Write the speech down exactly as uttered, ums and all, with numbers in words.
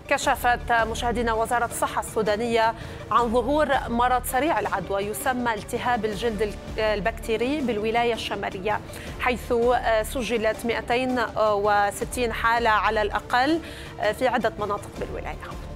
كشفت مشاهدينا وزارة الصحة السودانية عن ظهور مرض سريع العدوى يسمى التهاب الجلد البكتيري بالولاية الشمالية، حيث سجلت مئتين وستين حالة على الأقل في عدة مناطق بالولاية.